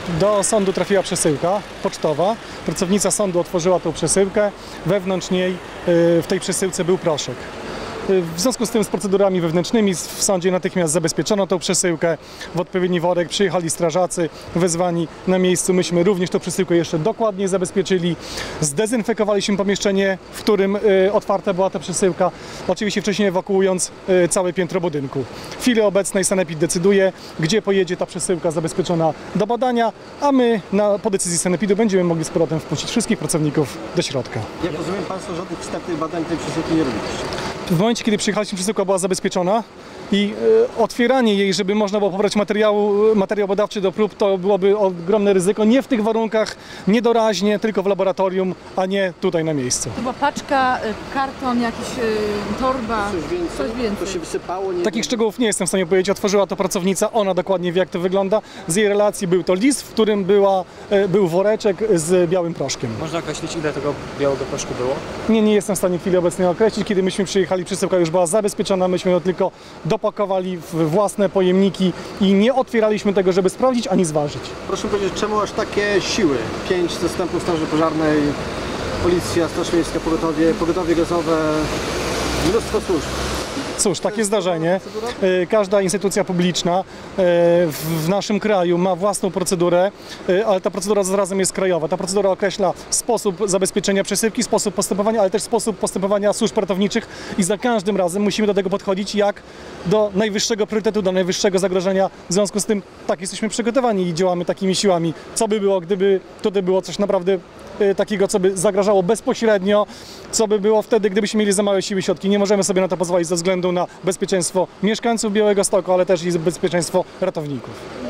Do sądu trafiła przesyłka pocztowa. Pracownica sądu otworzyła tą przesyłkę. Wewnątrz niej, w tej przesyłce był proszek. W związku z tym z procedurami wewnętrznymi w sądzie natychmiast zabezpieczono tą przesyłkę. W odpowiedni worek przyjechali strażacy wezwani na miejscu. Myśmy również tą przesyłkę jeszcze dokładniej zabezpieczyli. Zdezynfekowaliśmy pomieszczenie, w którym otwarta była ta przesyłka. Oczywiście wcześniej ewakuując całe piętro budynku. W chwili obecnej sanepid decyduje, gdzie pojedzie ta przesyłka zabezpieczona do badania, a my po decyzji sanepidu będziemy mogli z powrotem wpuścić wszystkich pracowników do środka. Jak rozumiem, Państwo żadnych wstępnych badań tej przesyłki nie robiliście? W momencie, kiedy przyjechaliśmy, przesyłka była zabezpieczona i otwieranie jej, żeby można było pobrać materiał badawczy do prób, to byłoby ogromne ryzyko. Nie w tych warunkach, niedoraźnie, tylko w laboratorium, a nie tutaj na miejscu. To była paczka, karton, jakiś torba, coś więcej. To się wysypało? Takich szczegółów nie jestem w stanie powiedzieć. Otworzyła to pracownica, ona dokładnie wie, jak to wygląda. Z jej relacji był to list, w którym był woreczek z białym proszkiem. Można określić, ile tego białego proszku było? Nie jestem w stanie w chwili obecnej określić. Kiedy myśmy przyjechali, przesyłka już była zabezpieczona, myśmy ją tylko dopakowali w własne pojemniki i nie otwieraliśmy tego, żeby sprawdzić ani zważyć. Proszę powiedzieć, czemu aż takie siły? 5 zastępów Straży Pożarnej, Policja, Straż Miejska, pogotowie gazowe, mnóstwo służb. Cóż, takie zdarzenie. Każda instytucja publiczna w naszym kraju ma własną procedurę, ale ta procedura zarazem jest krajowa. Ta procedura określa sposób zabezpieczenia przesyłki, sposób postępowania, ale też sposób postępowania służb ratowniczych i za każdym razem musimy do tego podchodzić jak do najwyższego priorytetu, do najwyższego zagrożenia. W związku z tym tak jesteśmy przygotowani i działamy takimi siłami. Co by było, gdyby tutaj było coś naprawdę takiego, co by zagrażało bezpośrednio, co by było wtedy, gdybyśmy mieli za małe siły i środki. Nie możemy sobie na to pozwolić ze względu na bezpieczeństwo mieszkańców Białegostoku, ale też i bezpieczeństwo ratowników.